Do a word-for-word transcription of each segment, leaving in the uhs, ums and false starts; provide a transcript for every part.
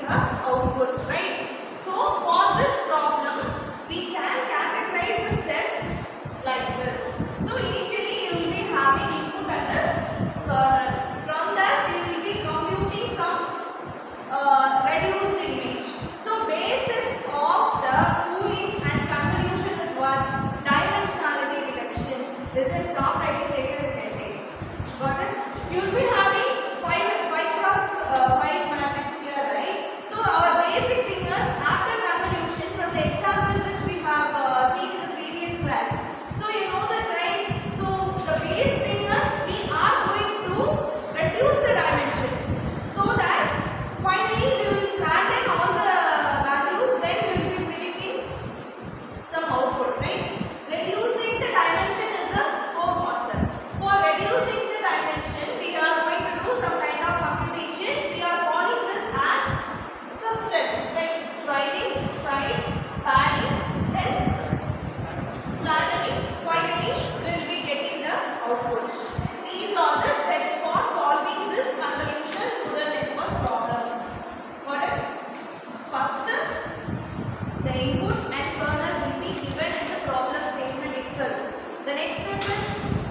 the output, right? So for this problem, we can categorize the steps like this. So initially you will be having input and the kernel. From that we will be computing some uh, reduced image. So basis of the pooling and convolution is what? Dimensionality reductions. This is not writing later you can take. Got it? You will be having five five cross uh, five matrix here, right? So our basic thing is after convolution from the example which we have uh, seen in the previous class. So you know that, right? So the base thing is we are going to reduce the dimensions so that finally we will flatten all the values, then we will be predicting some output, right? Reducing the dimension is the core concept. For reducing the dimension, we are going to do some kind of computations. We are calling this as some steps, like striding, stride, padding, then flattening. Finally, we will be getting the output. These are the steps for solving this convolutional neural network problem. Got it? First, the input and kernel will be given in the problem statement itself. The next step is,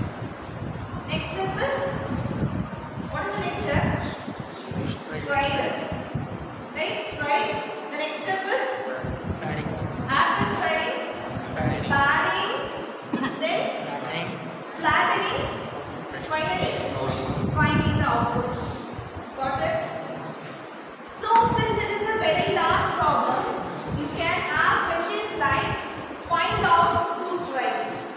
next step is, what is the next step? Stride. Right? Stride. The next step is, after striding, padding, then flattening, finally finding the output. Got it? So since it is a very large problem, you can have questions like find out two strides,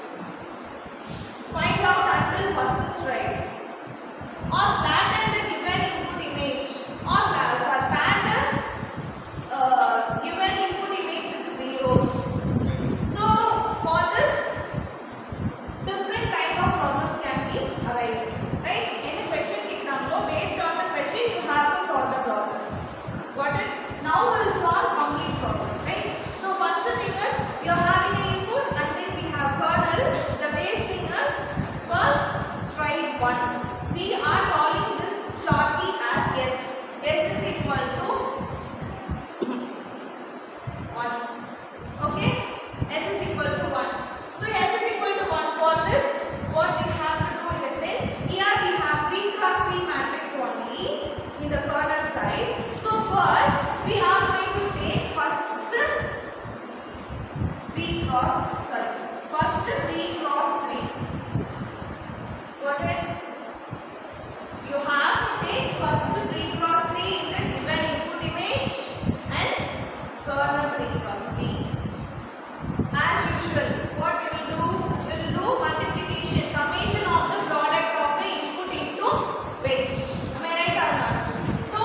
find out until first stride, or flatten the given input image, or sorry, pan the uh, given input image with zeros. So for this, different kind of problems can be arised, right? Any question can come, based on the question you have to solve the problems. Got it? Now we will solve complete problem, right? So first thing is you are having an input and then we have kernel. The base thing is first stride one. We are calling this shortly as S. S is equal to one. Okay? S is equal to one. So S is equal to one. For this, what we have to do in the sense, here we have three cross three matrix only in the kernel side. So first we are going to take first three cross, sorry, first three cross three. Got it? You have to take first three cross three in the given input image and kernel three cross three. As usual, what we will do? We will do multiplication, summation of the product of the input into weight. Am I right or not? So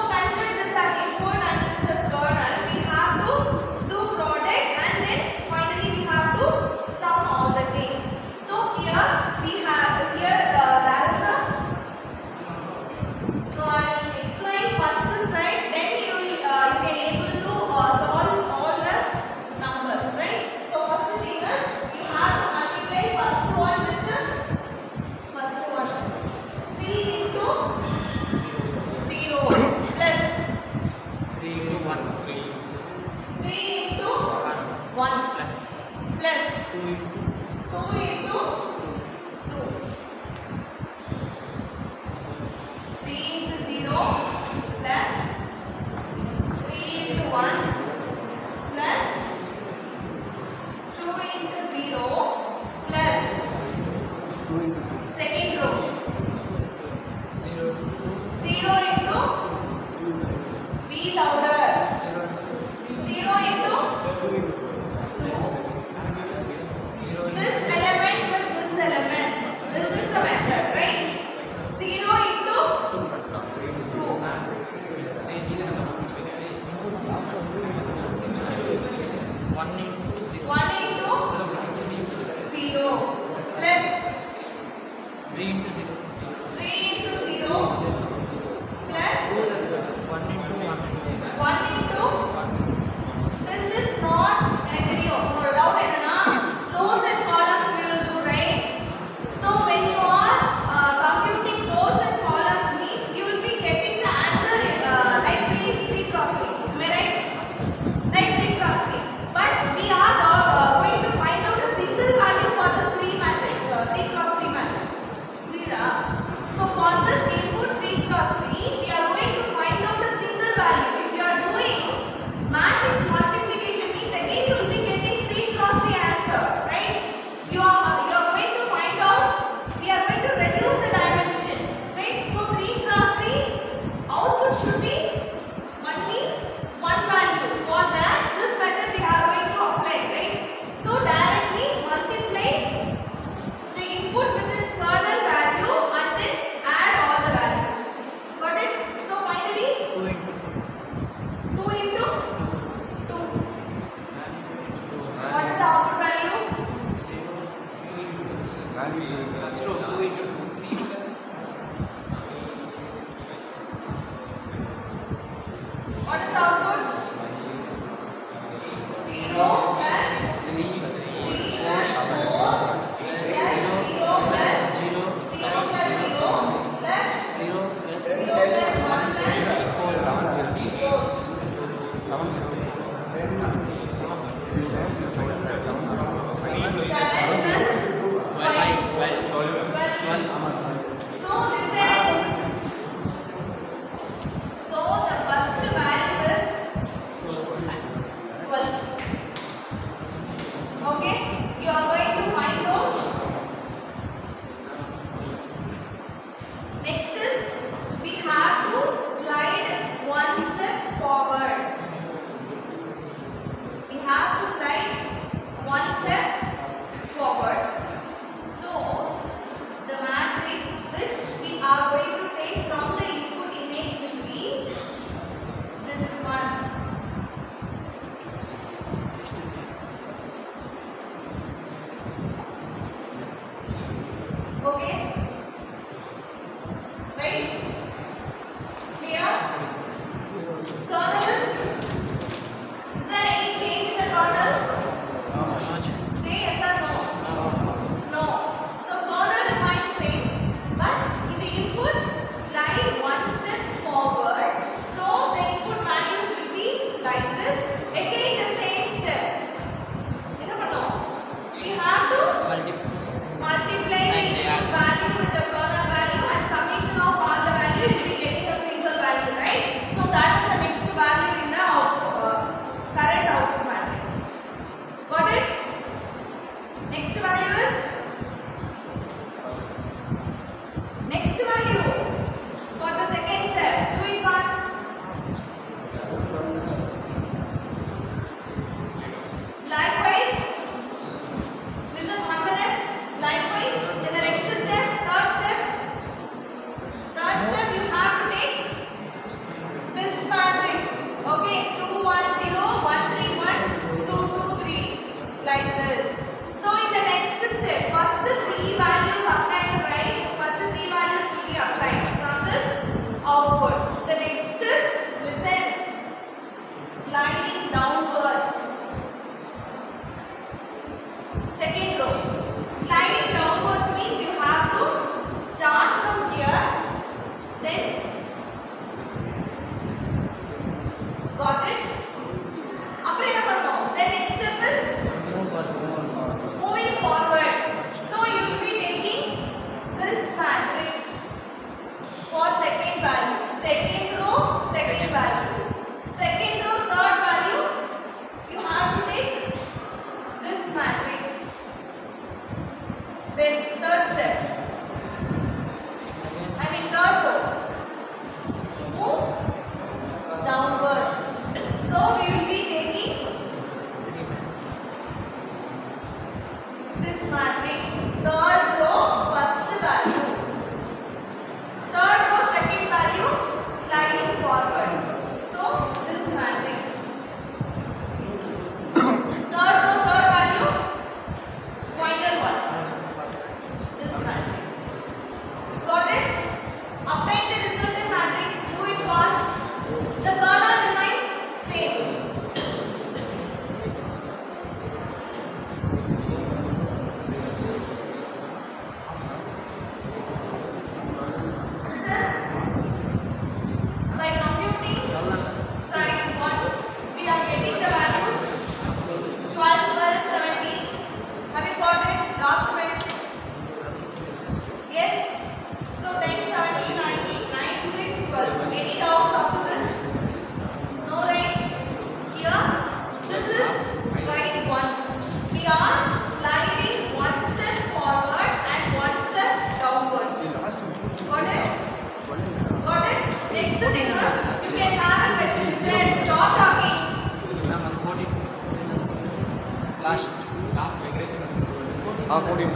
Ah, fourteen.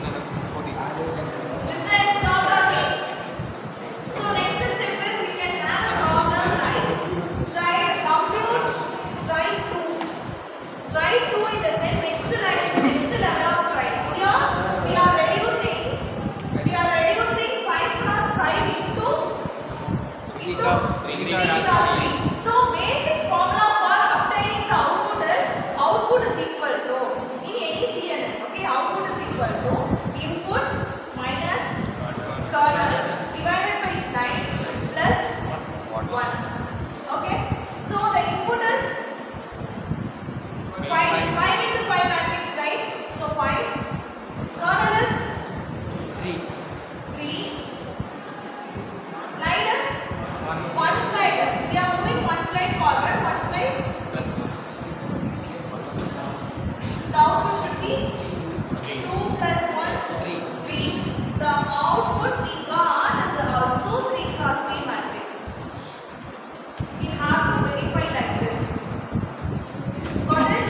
Listen, stop talking. So next step is you can have a problem like stride compute stride two. Stride two in the sense next line next level of stride. Here we are reducing we are reducing five cross five into into three cross three. So basic formula for obtaining the output is output is equal to in any C N N. Okay, output is equal to input minus kernel divided by slide plus one. Okay, so the input is five five into five matrix, right? So five, kernel is Three. three, slider one slider. We are moving one slide forward, one slide. The output should be two plus one, Three. three. The output we got is also three cross three matrix. We have to verify like this. Got it?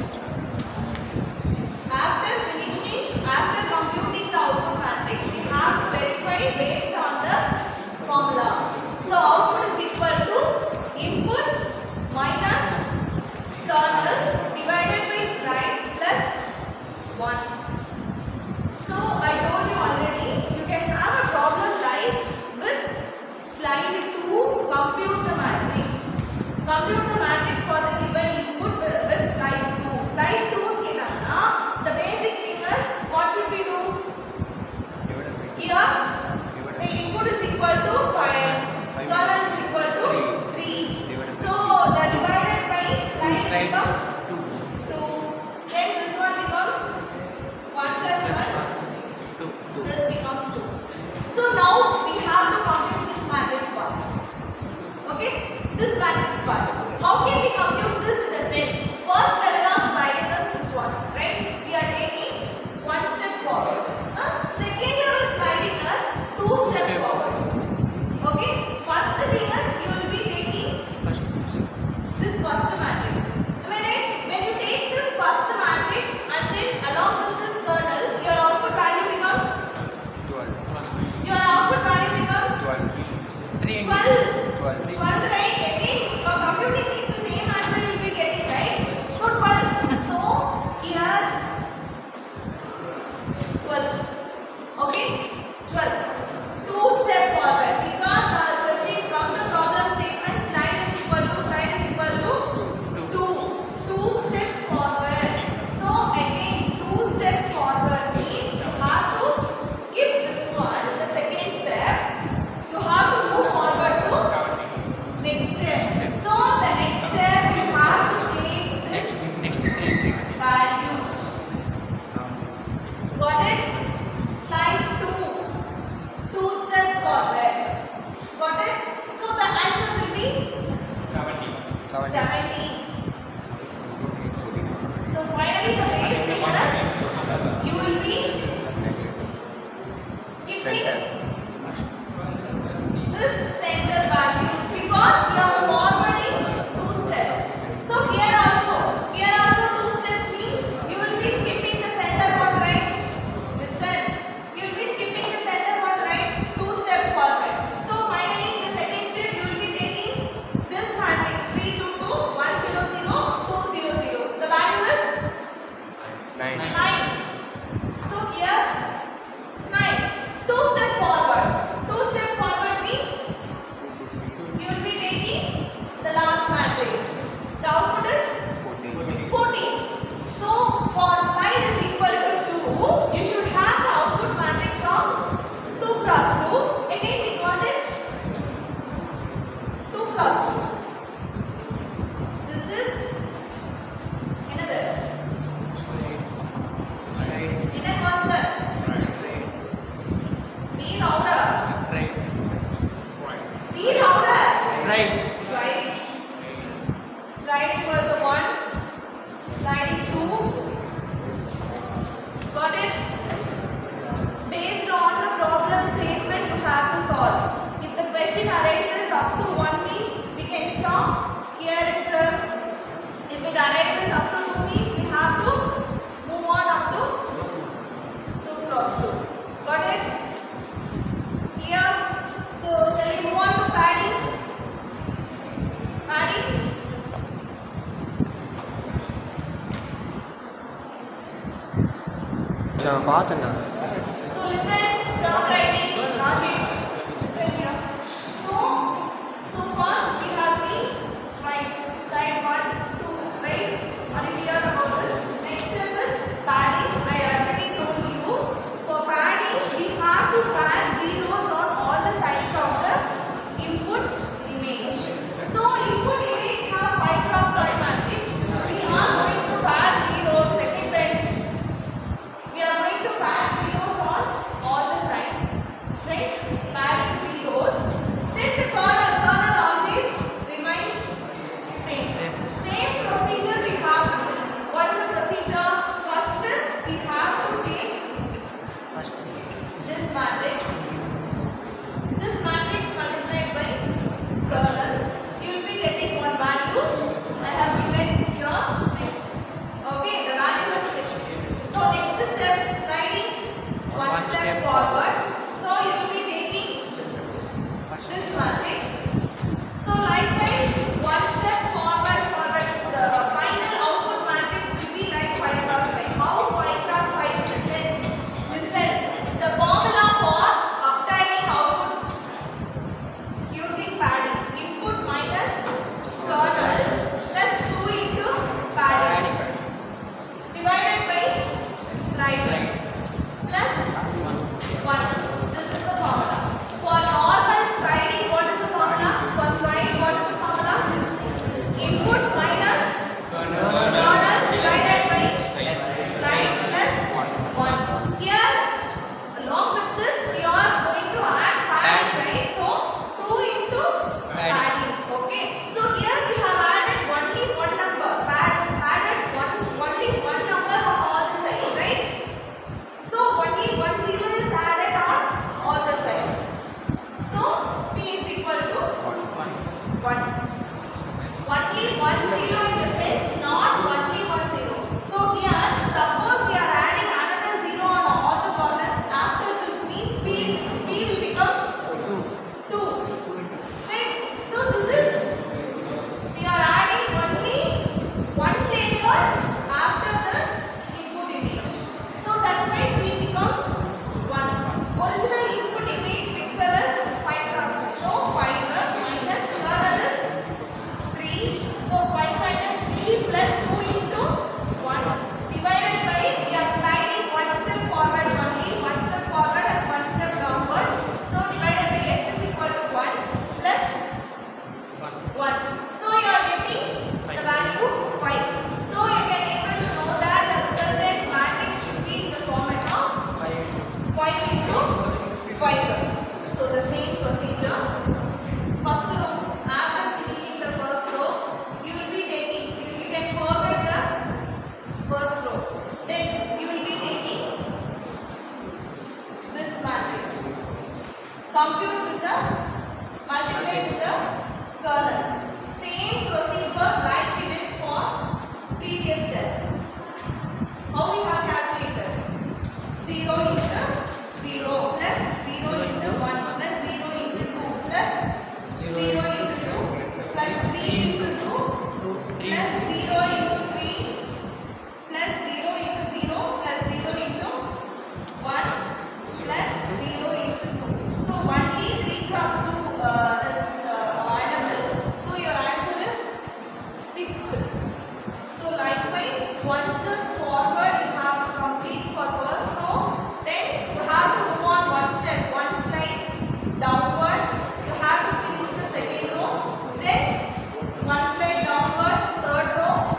After finishing, after computing the output matrix, we have to verify based on the formula. So output is equal to input minus kernel divided by slide plus one. So I told you already, you can have a problem like with slide two, compute the matrix. Compute the matrix for the given input with, with slide two. Slide two hinana, the basic thing is what should we do? Here, the input is equal to five, kernel is equal to three. So the divided by slide becomes Two. two. Then this one becomes one plus one. Two. Two. This becomes two. So now we have to compute this matrix part. Okay? This matrix part. How can we compute this in a sense? First level of sliding is this one, right? We are taking one step forward. Huh? Second level sliding is two steps step. forward. Okay? First thing is you will be taking First. this first matrix. Wherein when you take this first matrix and then along with this kernel, your output value becomes Twelve. your output value becomes Twelve. Three. twelve. Twelve. twelve, right? Again, your computing means the same answer you will be கொஞ்சம் பார்த்தேண்ணா. So listen, stop writing. Rajesh, listen here. So, so far we have seen slide, slide one, two, right? Are you clear about this? Next step is padding. I already told you. For padding, we have to pad zeros on all the sides of the input image. So input image have five cross five matrix. We are going to pad zeros. Second bench. We are going to pad zeros on all the sides, right? Padding zeros. Then the kernel, kernel always remains same. Same procedure we have to do. What is the procedure? First, we have to take this matrix. This matrix multiplied by kernel. You will be getting one value. I have given here six. Okay, the value is six. So next step, sliding one, One step, step forward. So you will be taking this matrix. So likewise, one step forward, forward. The final output matrix will be like five cross five. How five cross five depends? Listen, the formula for obtaining output using padding, input minus kernel plus two into padding divided by sliding plus one. This is the formula. For normal sliding, what is the formula? For sliding, what is the formula? Input minus kernel divided by slide plus one. Here, along with this, we are going to add padding, right? So, two into padding. Okay. So, here we have added only one number. Pad, added one, only one number on all the sides, right? So, only one zero is added on all the sides. So, P is equal to one. Only one zero in the sense, not only one zero. So, here, suppose we are adding another zero on all the corners. After this means P, P will become two. Right? So, this is, we are adding only one layer after the input image. So, that's why P becomes one. Original input image pixel is five cross five. So, five minus kernel is three. So, five minus three plus two into one divided by, we are sliding one step forward only, one step forward and one step downward. So, divided by S is equal to one plus one. So, you are getting the value five. So, you can able to know that the resultant matrix should be in the format of five into five. So, the same procedure. First row, after finishing the first row, you will be taking, you, you can forget the first row. Then you will be taking this matrix. Compute with the, multiply with the kernel. Same procedure like we did for previous step. How we have calculated? zero into zero plus zero into one plus zero into two plus zero into two plus three into two plus zero into three plus zero into zero plus zero into one plus zero into two. So only three cross two uh, is uh, avoidable. So your answer is six. So likewise, one step forward you have to complete for first row. Then you have to move on one step, one slide downward. You have to finish the second row. Then one slide downward, third row.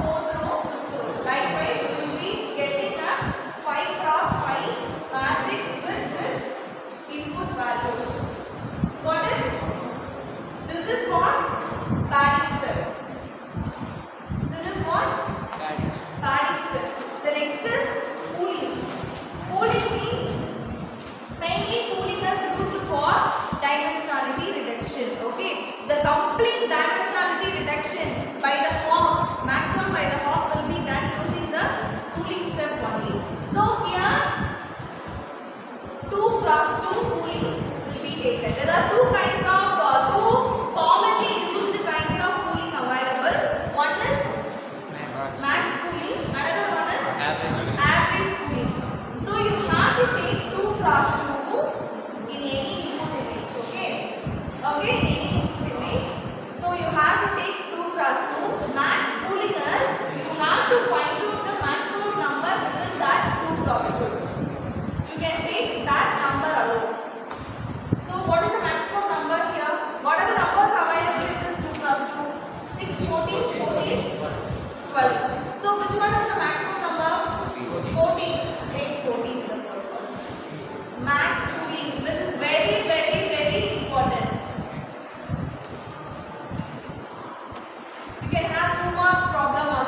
fourteen, fourteen, twelve. So which one is the maximum number? fourteen. Take fourteen the first one. Max cooling. This is very, very, very important. You can have two mark problem on